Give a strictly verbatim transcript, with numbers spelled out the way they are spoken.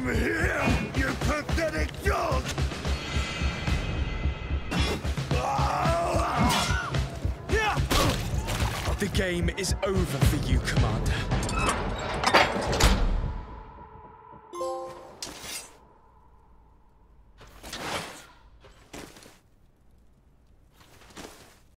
Over here, you pathetic dog! The game is over for you, Commander.